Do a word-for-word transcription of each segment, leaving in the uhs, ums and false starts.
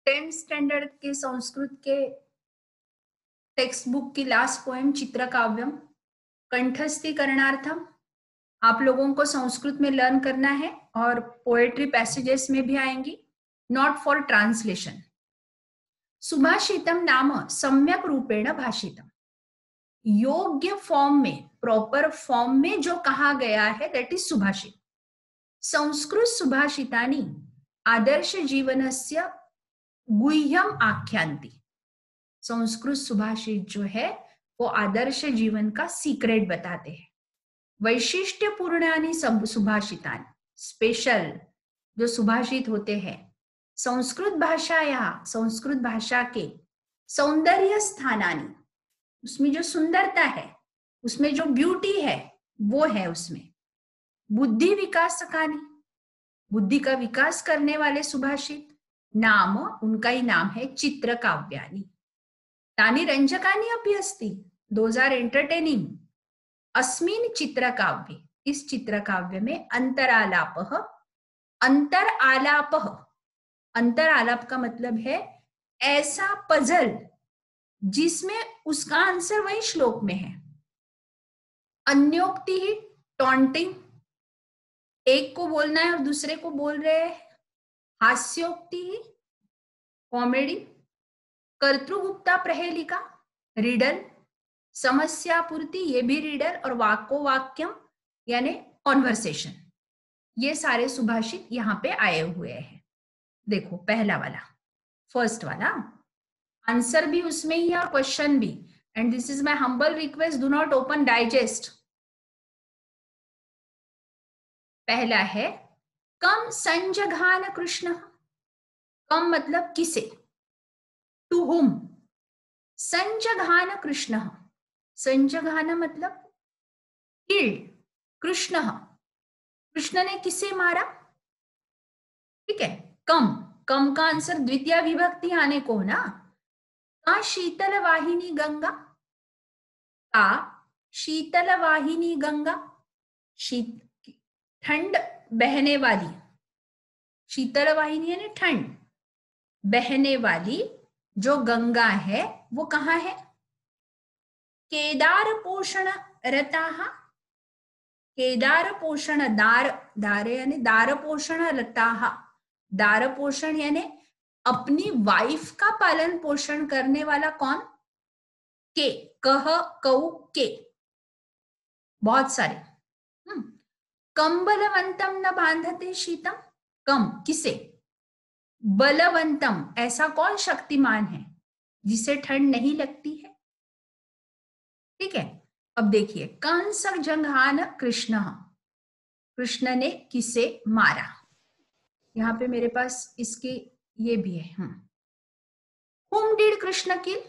Tenth standard के संस्कृत के textbook की लास्ट पोएम चित्रकाव्यम कंठस्थी करणार्थम आप लोगों को संस्कृत में लर्न करना है और पोएट्री पैसेजेस में भी आएंगी, नॉट फॉर ट्रांसलेशन। सुभाषितम नाम सम्यक रूपेण भाषितम, योग्य फॉर्म में, प्रॉपर फॉर्म में जो कहा गया है दैट इज सुभाषित। संस्कृत सुभाषितानि आदर्श जीवनस्य गुह्यम आख्यांति, संस्कृत सुभाषित जो है वो आदर्श जीवन का सीक्रेट बताते हैं। वैशिष्ट्य पूर्णानि सुभाषितानि, स्पेशल जो सुभाषित होते हैं संस्कृत भाषाया, संस्कृत भाषा के सौंदर्य स्थानानि, उसमें जो सुंदरता है, उसमें जो ब्यूटी है वो है उसमें। बुद्धि विकासकानि, बुद्धि का विकास करने वाले सुभाषित। नाम, उनका ही नाम है चित्रकाव्यानि। तानि रंजकानि अपि अस्ति, दोज आर एंटरटेनिंग। अस्मिन् चित्रकाव्ये, इस चित्रकाव्य में अंतरालापः, अंतर आलाप, अंतर आलाप का मतलब है ऐसा पजल जिसमें उसका आंसर वही श्लोक में है। अन्योक्ति ही, टॉन्टिंग, एक को बोलना है और दूसरे को बोल रहे हैं। हास्योक्ति ही, कॉमेडी। कर्तृगुप्ता प्रहेलिका, रिडल। समस्या पूर्ति, ये भी रिडल। और वाक्यो वाक्यम यानी कॉन्वर्सेशन। ये सारे सुभाषित यहाँ पे आए हुए हैं। देखो पहला वाला, फर्स्ट वाला आंसर भी उसमें ही है और क्वेश्चन भी। And this is my humble request, do not open digest. पहला है कम संजघान कृष्ण। कम मतलब किसे, टू हुम। संजघान कृष्ण, संजघान मतलब किल। कृष्ण, कृष्ण ने किसे मारा, ठीक है। कम, कम का आंसर द्वितीय विभक्ति आने को ना। का शीतल वाहिनी गंगा, का शीतल वाहिनी गंगा, शीत ठंड बहने वाली, शीतल वाहिनी यानी ठंड, बहने वाली जो गंगा है वो कहाँ है। केदार पोषण रताहा, केदार पोषण, दार, दारे यानी दार पोषण रताहा, दार पोषण यानी अपनी वाइफ का पालन पोषण करने वाला कौन, के, कह, कऊ, के, बहुत सारे। हम्म कम बलवंतम न बांधते शीतम, कम किसे, बलवंतम ऐसा कौन शक्तिमान है जिसे ठंड नहीं लगती है, ठीक है। अब देखिए कंस जंघान कृष्ण, कृष्ण ने किसे मारा। यहाँ पे मेरे पास इसके ये भी है। हुम डिड कृष्ण किल,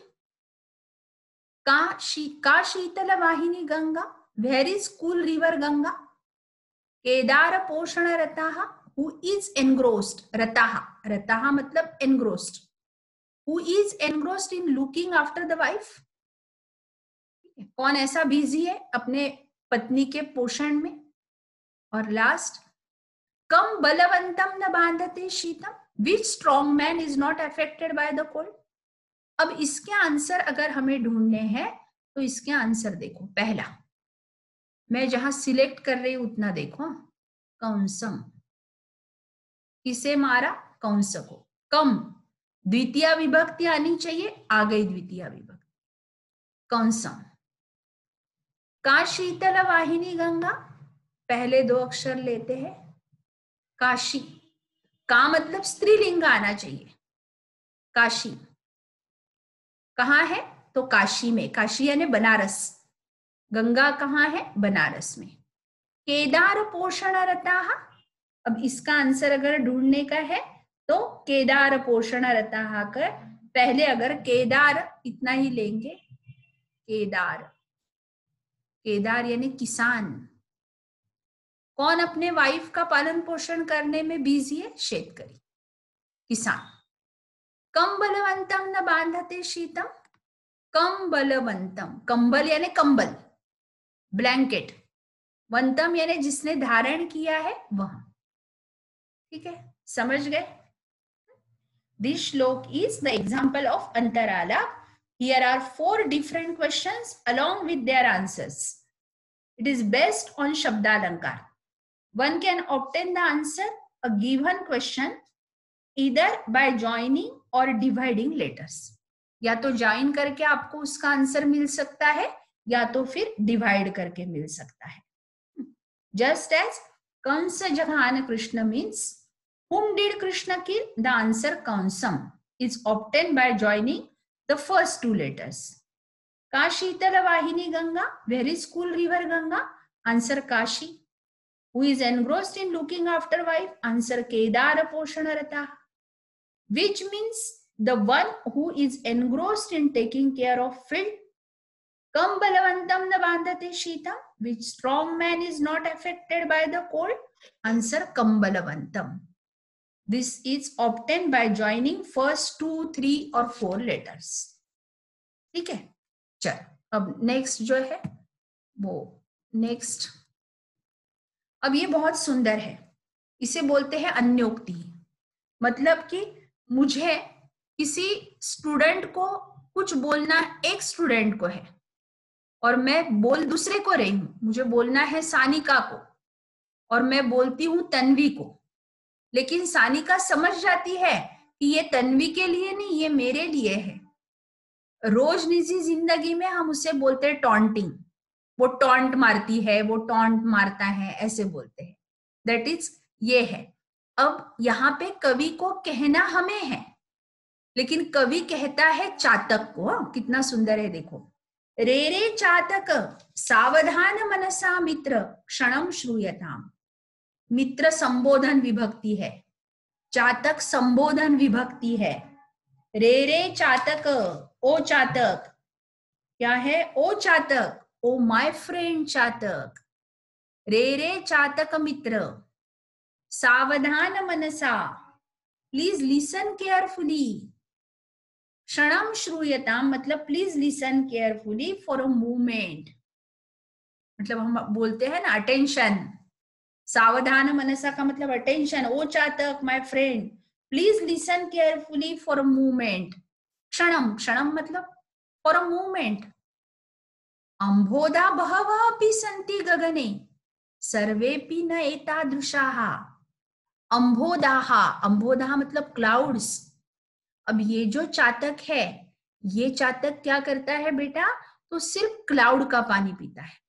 का शी का शीतल वाहिनी Ganga, where is cool river Ganga. केदार पोषण रताहा, हु इज एनग्रोस्ड, रताहा, रताहा मतलब engrossed, who is engrossed in looking after the wife, कौन ऐसा बिजी है अपने पत्नी के पोषण में। और लास्ट कम बलवंतम न बांधते शीतम, which strong man is not affected by the cold. अब इसके आंसर अगर हमें ढूंढने हैं तो इसके आंसर देखो, पहला मैं जहां सिलेक्ट कर रही हूं उतना देखो। कंसम, किसे मारा, कंस को। कम द्वितीय विभक्ति आनी चाहिए, आ गई द्वितीय विभक्ति, कंसम। का शीतल वाहिनी गंगा, पहले दो अक्षर लेते हैं, काशी, का मतलब स्त्रीलिंग आना चाहिए, काशी कहाँ है तो काशी में, काशी यानी बनारस, गंगा कहाँ है बनारस में। केदार पोषण रताहा, अब इसका आंसर अगर ढूंढने का है तो केदार पोषण रताहा कर पहले अगर केदार इतना ही लेंगे, केदार, केदार यानी किसान, कौन अपने वाइफ का पालन पोषण करने में बिजी है, शेतकरी, किसान। कम बलवंतम न बांधते शीतम, कम बलवंतम, कंबल यानी कंबल, ब्लैंकेट, वंतम यानी जिसने धारण किया है वह, ठीक है, समझ गए। This shlok is the example of Antarala. Here are four different questions along with their answers. It is based on Shabdalankar. One can obtain the answer a given question either by joining or dividing letters. या तो join करके आपको उसका answer मिल सकता है या तो फिर डिवाइड करके मिल सकता है. Just as Kansa Jaghana Krishna means whom did Krishna kill? The answer Kansam is obtained by joining the first two letters. Kashitala Vahini Ganga, where is cool river Ganga? Answer Kashi. Who is engrossed in looking after wife? Answer Kedara Poshanarata. Which means the one who is engrossed in taking care of field. Kam balavantam na bandhate shita. Which strong man is not affected by the cold? Answer Kam balavantam. This is obtained by joining first two, three or four letters. ठीक है, चल अब next जो है वो next. अब ये बहुत सुंदर है, इसे बोलते हैं अन्योक्ति. मतलब कि मुझे किसी स्टूडेंट को कुछ बोलना एक स्टूडेंट को है और मैं बोल दूसरे को रही हूं. मुझे बोलना है सानिका को और मैं बोलती हूं तन्वी को, लेकिन सानिका समझ जाती है कि ये तन्वी के लिए नहीं, ये मेरे लिए है. रोज निजी जिंदगी में हम उसे बोलते हैं टॉन्टिंग. वो टॉन्ट मारती है, वो टॉन्ट मारता है, ऐसे बोलते हैं. दैट इज ये है. अब यहाँ पे कवि को कहना हमें है, लेकिन कवि कहता है चातक को. कितना सुंदर है देखो. रे रे चातक सावधान मनसा मित्र क्षणम श्रूयताम. मित्र संबोधन विभक्ति है, चातक संबोधन विभक्ति है. रे रे चातक, ओ चातक. क्या है? ओ चातक, ओ माय फ्रेंड चातक. रे रे चातक मित्र, सावधान मनसा, प्लीज लिसन केयरफुली. क्षणम श्रूयताम मतलब please listen carefully for a movement. मतलब हम बोलते हैं ना अटेंशन. सावधान मनसा का मतलब अटेंशन. ओ चातक my friend, please listen carefully for a movement. क्षणम, क्षणम मतलब फॉर अ मूवमेंट. अंबोधा बहवः अपि सन्ति गगने सर्वेपि न एतादृशाः. अंबोधाः, अंबोधाः मतलब क्लाउड्स. अब ये जो चातक है, ये चातक क्या करता है बेटा? तो सिर्फ क्लाउड का पानी पीता है.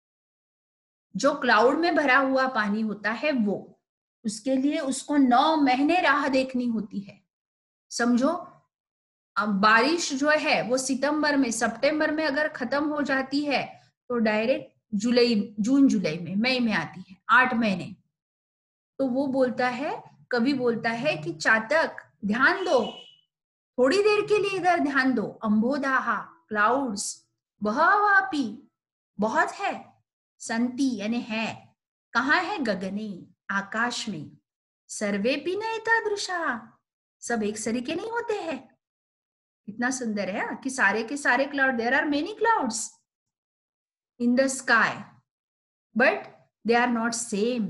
जो क्लाउड में भरा हुआ पानी होता है वो, उसके लिए उसको नौ महीने राह देखनी होती है. समझो, अब बारिश जो है वो सितंबर में, सितंबर में अगर खत्म हो जाती है तो डायरेक्ट जुलाई, जून जुलाई में, मई में आती है. आठ महीने. तो वो बोलता है, कवि बोलता है कि चातक ध्यान दो, थोड़ी देर के लिए इधर ध्यान दो. अंबोधाहा क्लाउड्स, बहवापि बहुत है, संति यानी है, कहाँ है? गगने आकाश में. सर्वेपि न एतादृशा, सब एक सरीके नहीं होते हैं. कितना सुंदर है कि सारे के सारे cloud, there are many clouds in the sky but they are not same.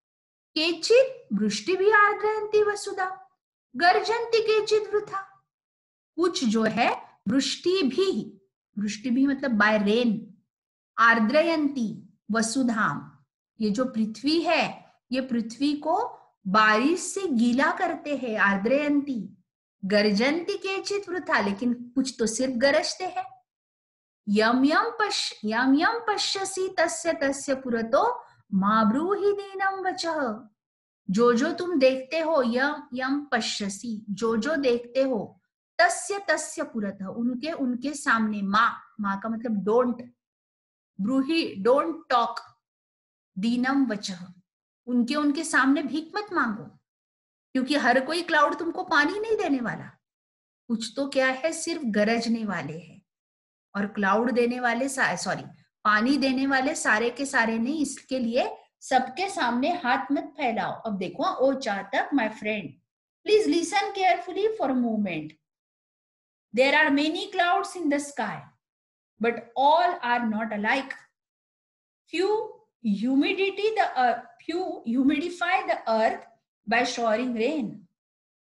केचित वृष्टि भी आर्द्रयन्ति वसुधा गर्जन्ति केचित वृथा. कुछ जो है वृष्टि भी, वृष्टि भी मतलब बाय रेन. आर्द्रयन्ति वसुधाम, ये जो पृथ्वी है ये पृथ्वी को बारिश से गीला करते हैं. आर्द्रयन्ति. गर्जन्ति केचित वृथा, लेकिन कुछ तो सिर्फ गरजते हैं. यम यम पश्य यम यम पश्यसि तस्य तस्य पुरतो मा ब्रूहि दीनम वचः. जो जो तुम देखते हो, यम यम पश्यसि, जो जो देखते हो, तस्य तस्य पुरतः उनके उनके सामने. माँ, माँ का मतलब डोंट. ब्रूहि डोंट टॉक. दीनम वचः उनके उनके सामने भीख मत मांगो, क्योंकि हर कोई क्लाउड तुमको पानी नहीं देने वाला. कुछ तो क्या है, सिर्फ गरजने वाले हैं. और क्लाउड देने वाले, सॉरी पानी देने वाले सारे के सारे नहीं. इसके लिए सबके सामने हाथ मत फैलाओ. अब देखो, ओ चातक my friend, please listen carefully for a moment. There are many clouds in the sky but all are not alike. Few humidity the earth, few humidify the earth by showering rain.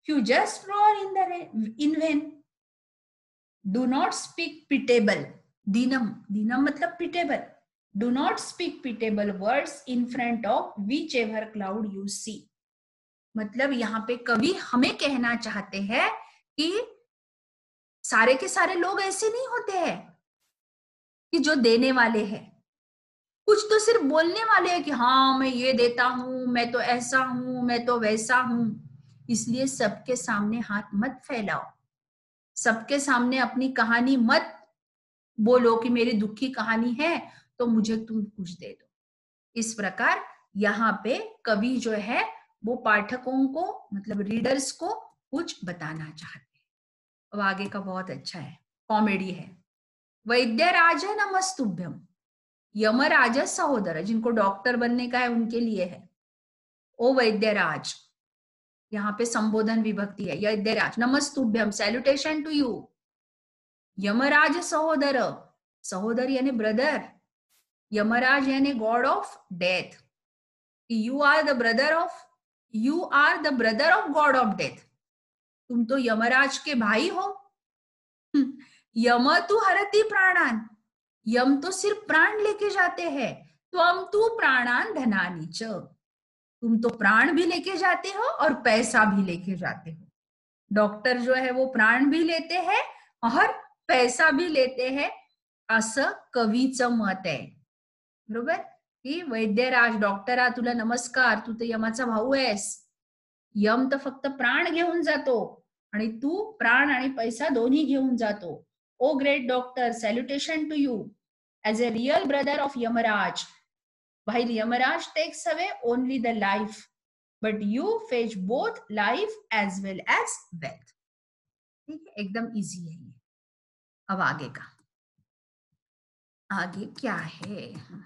You just roar in the rain, in vain. Do not speak pitiable. Dinam. Dinam मतलब pitiable. Do not speak pitiable words in front of whichever cloud you see. मतलब यहाँ पे कवि हमें कहना चाहते हैं कि सारे के सारे लोग ऐसे नहीं होते हैं कि जो देने वाले हैं। कुछ तो सिर्फ बोलने वाले हैं कि हाँ मैं ये देता हूं, मैं तो ऐसा हूं, मैं तो वैसा हूं। इसलिए सबके सामने हाथ मत फैलाओ, सबके सामने अपनी कहानी मत बोलो कि मेरी दुखी कहानी है तो मुझे तुम कुछ दे दो। इस प्रकार यहाँ पे कवि जो है वो पाठकों को मतलब रीडर्स को कुछ बताना चाहते हैं। अब आगे का बहुत अच्छा है, कॉमेडी है। वैद्यराज नमस्तुभ्यम। यमराज सहोदर, जिनको डॉक्टर बनने का है उनके लिए है। ओ वैद्यराज, यहाँ पे संबोधन विभक्ति है। वैद्यराज नमस्तुभ्यम, सैल्यूटेशन टू यू। यमराज सहोदर, सहोदर यानी ब्रदर, यमराज यानी god of death. You are the brother of you are the brother of god of death. तुम तो यमराज के भाई हो। यम तु हरति प्राणान, यम तो सिर्फ प्राण लेके जाते हैं। त्वम तु प्राणान धनानि च, तुम तो प्राण भी लेके जाते हो और पैसा भी लेके जाते हो। डॉक्टर जो है वो प्राण भी लेते हैं और पैसा भी लेते हैं, असं कवीचं मत आहे। बरोबर की वैद्यराज, डॉक्टरा तुला नमस्कार, तू तर यमाचा भाऊ आहेस। यम तर फक्त प्राण घेऊन जातो आणि तू प्राण आणि पैसा दोन्ही घेऊन जातो। Oh great doctor, salutation to you as a real brother of Yamaraj. While Yamaraj takes away only the life, but you fetch both life as well as wealth. ठीक है, एकदम इजी है ये। अब आगे का, आगे क्या है?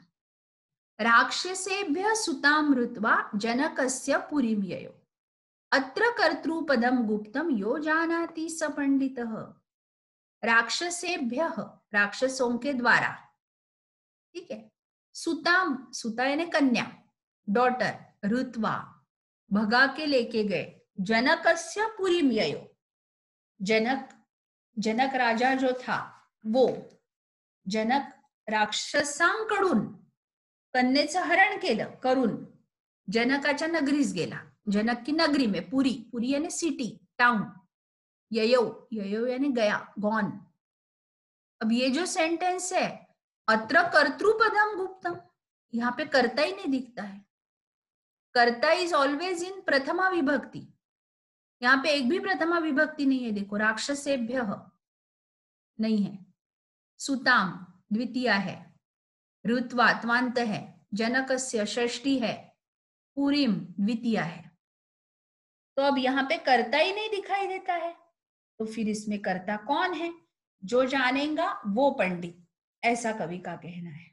राक्षसेभ्य सुतामृत्वा जनकस्य पुरीं ययो, अत्र कर्तृपदम गुप्तम यो जानाति स पंडितः। राक्षसेभ्य, राक्षसों के द्वारा, ठीक है। सुताम, सुता यानी कन्या, डॉटर, ऋत्वा भगा के लेके गए, जनकस्य पुरीं ययो, जनक जनक राजा जो था वो, जनक राक्षसांकडून कन्येचं हरण केलं करून जनकाच्या नगरीस गेला। जनक की नगरी में, पुरी, पुरी यानी सिटी, टाउन, ययो, ययो यानी गया, गॉन। अब ये जो सेंटेंस है, अत्र कर्तृपदम गुप्तम, यहाँ पे कर्ता ही नहीं दिखता है। कर्ता इज ऑलवेज इन प्रथमा विभक्ति, यहाँ पे एक भी प्रथमा विभक्ति नहीं है। देखो, राक्षसेभ्य नहीं है, सुताम द्वितीय है, ऋत्वा त्वांत है, जनकस्य षष्ठी है, पुरीम द्वितीय है। तो अब यहाँ पे कर्ता ही नहीं दिखाई देता है, तो फिर इसमें कर्ता कौन है? जो जानेगा वो पंडित, ऐसा कवि का कहना है।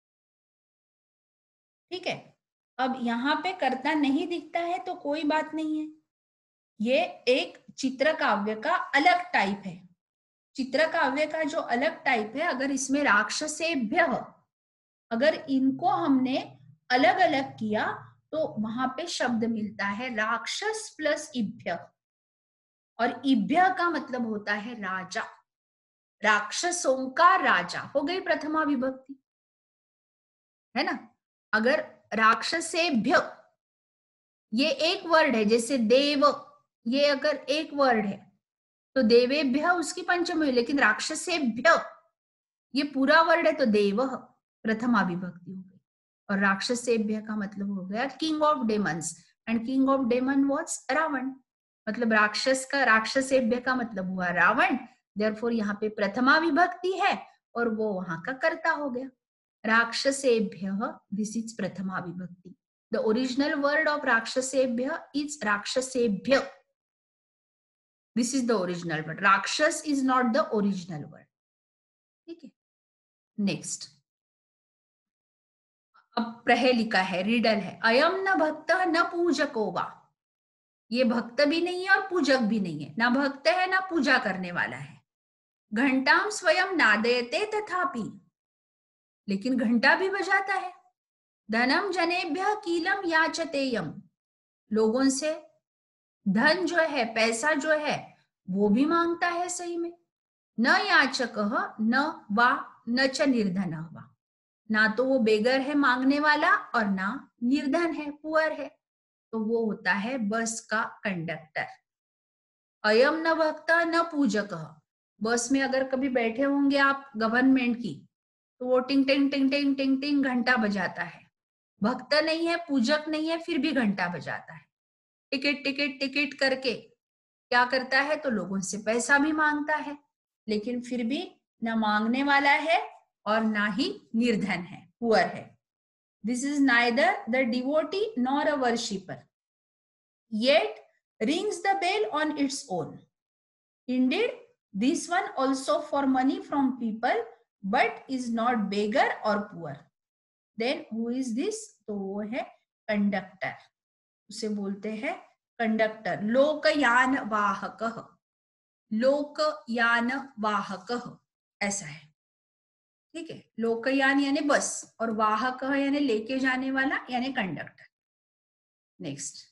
ठीक है, अब यहाँ पे कर्ता नहीं दिखता है तो कोई बात नहीं है, ये एक चित्र काव्य का अलग टाइप है। चित्र काव्य का जो अलग टाइप है, अगर इसमें राक्षसेभ्य, अगर इनको हमने अलग अलग किया तो वहां पे शब्द मिलता है राक्षस प्लस इभ्य, और इभ्य का मतलब होता है राजा, राक्षसों का राजा। हो गई प्रथमा विभक्ति, है ना। अगर राक्षसेभ्य ये एक वर्ड है, जैसे देव, ये अगर एक वर्ड है तो देवेभ्य उसकी पंचमी, लेकिन राक्षसेभ्य ये पूरा वर्ड है तो देव प्रथमा विभक्ति हो गई। और राक्षसेभ्य का मतलब हो गया king of demons, and king of demon was Ravana, मतलब राक्षस का, राक्षसेभ्य का मतलब हुआ रावण। देयरफॉर यहाँ पे प्रथमा विभक्ति है और वो वहां का कर्ता हो गया। राक्षसेभ्य, दिस इज प्रथमा विभक्ति। द ओरिजिनल वर्ड ऑफ राक्षसेभ्य इज राक्षसेभ्य, this is the original word, rakshasa is not the original word. ठीक है, नेक्स्ट, अब प्रहेलिका है, रिडल है। अयम न भक्त न पूजको वा, ये भक्त भी नहीं है और पूजक भी नहीं है, ना भक्त है ना पूजा करने वाला है। घंटाम स्वयं नादयते तथापि, लेकिन घंटा भी बजाता है। धनम जनेभ्य कीलम याचतेयम, लोगों से धन जो है, पैसा जो है, वो भी मांगता है सही में। न याचकः न वा न च निर्धनः वा, ना तो वो बेगर है मांगने वाला और ना निर्धन है, पुअर है, तो वो होता है बस का कंडक्टर। अयम न भक्ता न पूजकः, बस में अगर कभी बैठे होंगे आप गवर्नमेंट की, तो वो टिंग टिंग टिंग टिंग टिंग टिंग घंटा बजाता है। भक्त नहीं है, पूजक नहीं है, फिर भी घंटा बजाता है। टिकट टिकट टिकट करके क्या करता है, तो लोगों से पैसा भी मांगता है, लेकिन फिर भी न मांगने वाला है और ना ही निर्धन है, पुअर है। This is neither the devotee nor a worshipper, yet rings the bell on its own. Indeed, this one also for money from people, but is not beggar or poor. Then who is this? तो वो है conductor, उसे बोलते हैं conductor. लोकयान वाहकः, लोकयान वाहकः ऐसा है, ठीक है। लोकयान यानी बस और वाहक यानी लेके जाने वाला यानी कंडक्टर। नेक्स्ट,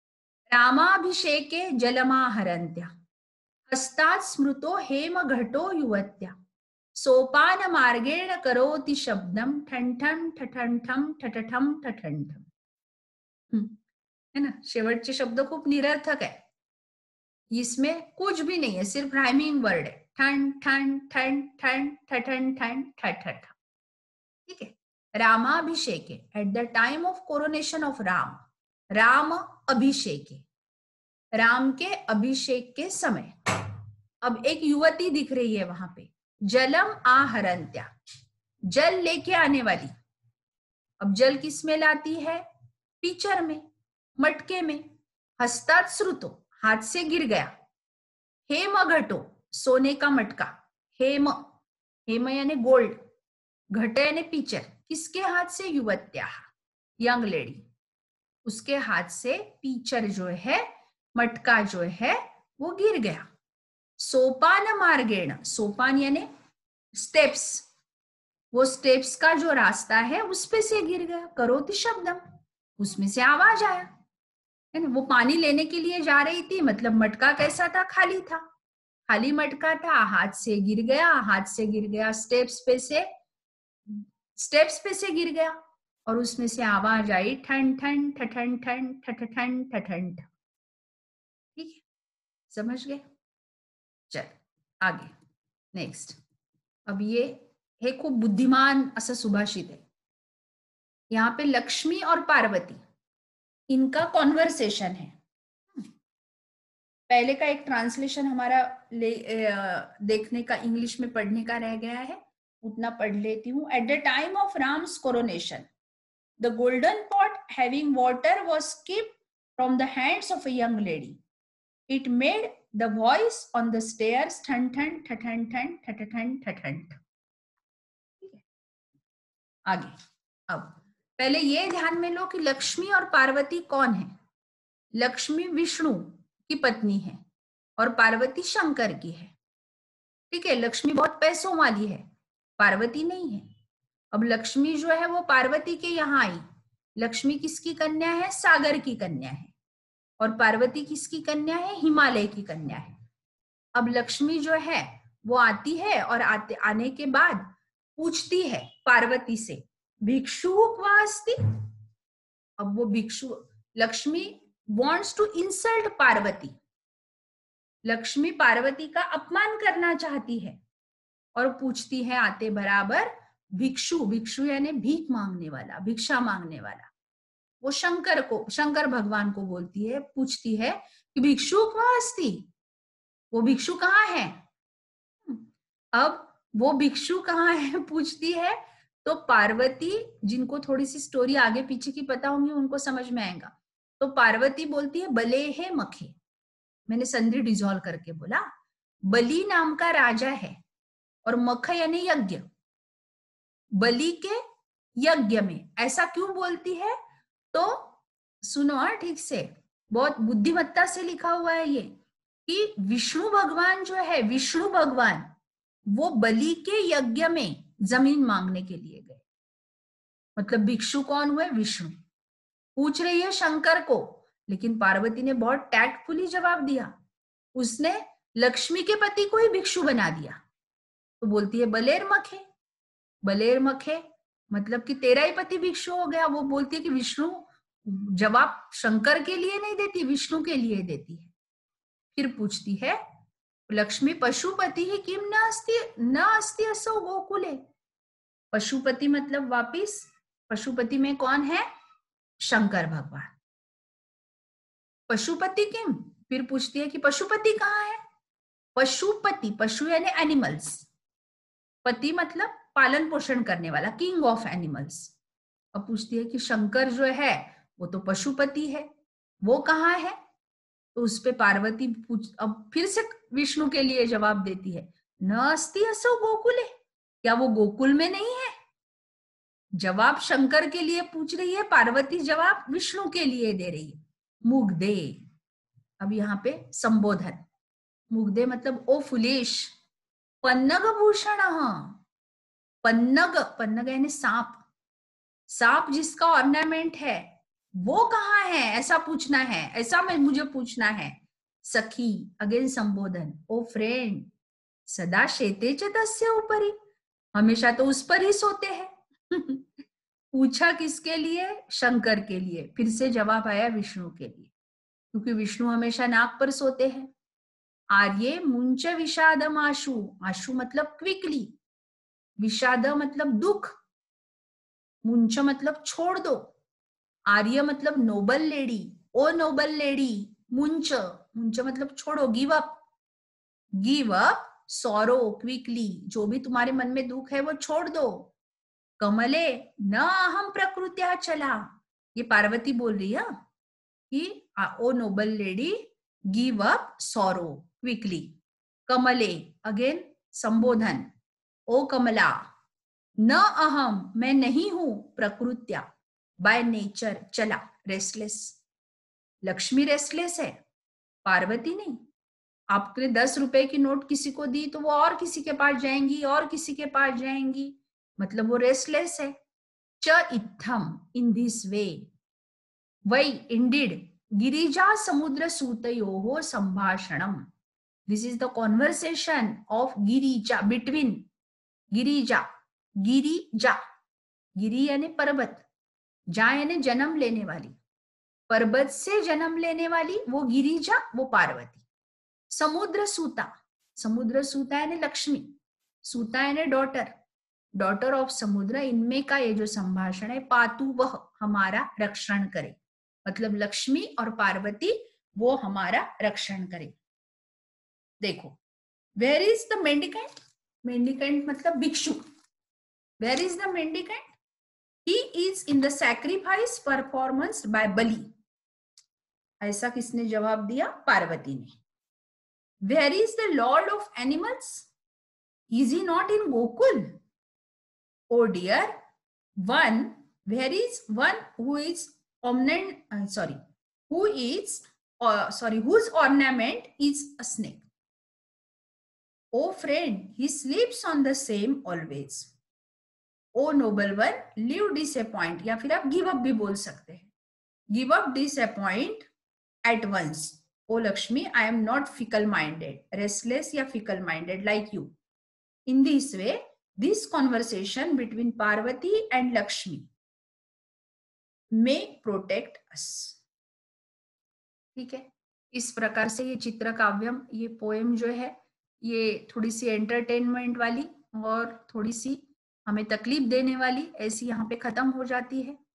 रामाभिषेके जलमाहरन्त्या हस्तात् स्मृतो हेम घटो युवत्या सोपान मार्गेण करोति शब्दम ठन ठन ठठन ठम ठठठम ठठन ठम, है ना। शेवटचे शब्द खूप निरर्थक है, इसमें कुछ भी नहीं है, सिर्फ राइमिंग वर्ड है। ठन ठन ठन ठन ठठन ठन ठठ, ठीक है। रामाभिषेके, at the time of coronation of Ram, Ram अभिषेके, राम के अभिषेक के समय। अब एक युवती दिख रही है वहां पे, जलम आहरंत्या, जल लेके आने वाली। अब जल किस में लाती है, पीचर में, मटके में। हस्तात् श्रुतो, हाथ से गिर गया। हेम घटो, सोने का मटका। हेम, हेम यानी गोल्ड, घट यानी पीचर, किसके हाथ से, युवत्या, यंग लेडी, उसके हाथ से पीचर जो है, मटका जो है वो गिर गया। सोपान मार्गेण, सोपान यानी स्टेप्स, वो स्टेप्स का जो रास्ता है उस पे से गिर गया। करोति शब्दम, उसमें से आवाज आया, है ना। वो पानी लेने के लिए जा रही थी, मतलब मटका कैसा था, खाली था, खाली मटका था, हाथ से गिर गया, हाथ से गिर गया, स्टेप्स पे से स्टेप्स पे से गिर गया और उसमें से आवाज आई, ठन ठन ठठन ठन ठठठन ठठन। ठीक है, समझ गए। चल आगे, नेक्स्ट। अब ये हे खूप बुद्धिमान असं सुभाषित है। यहाँ पे लक्ष्मी और पार्वती, इनका कॉन्वर्सेशन है। पहले का एक ट्रांसलेशन हमारा ले, देखने का, इंग्लिश में पढ़ने का रह गया है, उतना पढ़ लेती हूँ। At the time of Ram's coronation, the golden pot having water was kept from the hands of a young lady. It made the voice on the stairs ठन ठन ठठन ठन ठठठन ठठन। आगे, अब पहले ये ध्यान में लो कि लक्ष्मी और पार्वती कौन है। लक्ष्मी विष्णु की पत्नी है और पार्वती शंकर की है, ठीक है। लक्ष्मी बहुत पैसों वाली है, पार्वती नहीं है। अब लक्ष्मी जो है वो पार्वती के यहाँ आई। लक्ष्मी किसकी कन्या है, सागर की कन्या है, और पार्वती किसकी कन्या है, हिमालय की कन्या है। अब लक्ष्मी जो है वो आती है और आते आने के बाद पूछती है पार्वती से, भिक्षु क्वा अस्ति। अब वो भिक्षु, Lakshmi wants to insult Parvati, Lakshmi Parvati का अपमान करना चाहती है और पूछती है आते बराबर, भिक्षु, भिक्षु यानी भीख मांगने वाला, भिक्षा मांगने वाला। वो शंकर को, शंकर भगवान को बोलती है, पूछती है कि भिक्षु क्वा अस्ति, वो भिक्षु कहाँ है। अब वो भिक्षु कहाँ है पूछती है, तो पार्वती, जिनको थोड़ी सी स्टोरी आगे पीछे की पता होंगी उनको समझ में आएगा। तो पार्वती बोलती है, बले है मखे, मैंने संधि डिजोल्व करके बोला, बलि नाम का राजा है और मख यानी यज्ञ, बलि के यज्ञ में। ऐसा क्यों बोलती है, तो सुनो हाँ ठीक से, बहुत बुद्धिमत्ता से लिखा हुआ है ये, कि विष्णु भगवान जो है, विष्णु भगवान वो बलि के यज्ञ में जमीन मांगने के लिए गए। मतलब भिक्षु कौन हुए, विष्णु। पूछ रही है शंकर को लेकिन पार्वती ने बहुत टैक्टफुली जवाब दिया। उसने लक्ष्मी के पति को ही भिक्षु बना दिया। तो बोलती है बलेर मखे, बलेर मखे मतलब कि तेरा ही पति भिक्षु हो गया। वो बोलती है कि विष्णु जवाब शंकर के लिए नहीं देती, विष्णु के लिए देती है। फिर पूछती है लक्ष्मी पशुपति ही किम न अस्ति न अस्ति असौ गोकुले। पशुपति मतलब वापिस पशुपति में कौन है? शंकर भगवान। पशुपति किम, फिर पूछती है कि पशुपति कहाँ है? पशुपति, पशु यानी एनिमल्स, पति मतलब पालन पोषण करने वाला, किंग ऑफ एनिमल्स। अब पूछती है कि शंकर जो है वो तो पशुपति है, वो कहाँ है? तो उस पे पार्वती पूछ, अब फिर से विष्णु के लिए जवाब देती है न अस्ति असौ गोकुले, क्या वो गोकुल में नहीं है? जवाब शंकर के लिए पूछ रही है पार्वती, जवाब विष्णु के लिए दे रही है। मुग्धे, अब यहाँ पे संबोधन, मुग्धे मतलब ओ फुलेश, पन्नग भूषण, पन्नग, पन्नग यानी सांप, सांप जिसका ऑर्नामेंट है वो कहाँ है, ऐसा पूछना है, ऐसा मैं मुझे पूछना है। सखी, अगेन संबोधन, ओ फ्रेंड, सदा शेते च तस्य ऊपरी, हमेशा तो उस पर ही सोते हैं। पूछा किसके लिए? शंकर के लिए। फिर से जवाब आया विष्णु के लिए, क्योंकि विष्णु हमेशा नाक पर सोते हैं। आर्ये मुंच विषादम आशु, आशु मतलब क्विकली, विषाद मतलब दुख, मुंच मतलब छोड़ दो, आर्य मतलब noble lady, oh noble lady, मुंच, मुंच मतलब छोड़ो, give up, give up sorrow quickly, जो भी तुम्हारे मन में दुख है वो छोड़ दो। कमले न अहम प्रकृत्या चला, ये पार्वती बोल रही है कि oh noble lady give up sorrow quickly. कमले, अगेन संबोधन, ओ कमला, न अहम मैं नहीं हूं, प्रकृत्या बाय नेचर चला, रेस्टलेस। लक्ष्मी रेस्टलेस है, पार्वती नहीं। आपने दस रुपए की नोट किसी को दी तो वो और किसी के पास जाएंगी और किसी के पास जाएंगी, मतलब वो रेस्टलेस है। च इत्थम, इन दिस वे, वै इंडीड, गिरिजा समुद्र सूतयोः संभाषणम, this is the conversation of Girija, between Girija, Girija, गिरी यानी पर्वत, जा यानी जन्म लेने वाली, पर्वत से जन्म लेने वाली वो गिरिजा, वो पार्वती। समुद्र सूता, समुद्र सूता यानी लक्ष्मी, सूता यानी डॉटर, डॉटर ऑफ समुद्र, इनमें का ये जो संभाषण है, पातु वह हमारा रक्षण करे, मतलब लक्ष्मी और पार्वती वो हमारा रक्षण करे। देखो, where is the mendicant, mendicant मतलब भिक्षु, where is the mendicant, he is in the sacrifice performance by Bali, ऐसा किसने जवाब दिया? पार्वती ने। Where is the lord of animals, is he not in Gokul? Oh dear one, where is one who is omnent, uh, sorry, who is uh, sorry whose ornament is a snake? Oh friend, he sleeps on the same always. Oh noble one, leave disappoint, या फिर आप give up भी बोल सकते हैं, give up disappoint at once. Oh Lakshmi, I am not fickle minded, restless या fickle minded like you. In this way, this conversation between Parvati and Lakshmi may protect us. ठीक है, इस प्रकार से ये चित्र काव्यम, ये पोएम जो है, ये थोड़ी सी एंटरटेनमेंट वाली और थोड़ी सी हमें तकलीफ देने वाली, ऐसी यहाँ पे खत्म हो जाती है।